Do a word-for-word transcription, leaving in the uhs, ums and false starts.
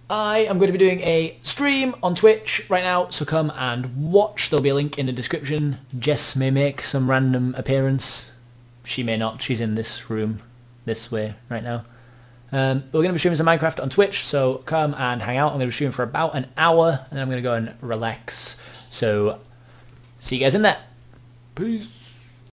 I am going to be doing a stream on Twitch right now, so come and watch. There'll be a link in the description. Jess may make some random appearance. She may not. She's in this room this way right now. Um, but we're going to be streaming some Minecraft on Twitch, so come and hang out. I'm going to be streaming for about an hour, and then I'm going to go and relax. So, see you guys in there. Peace.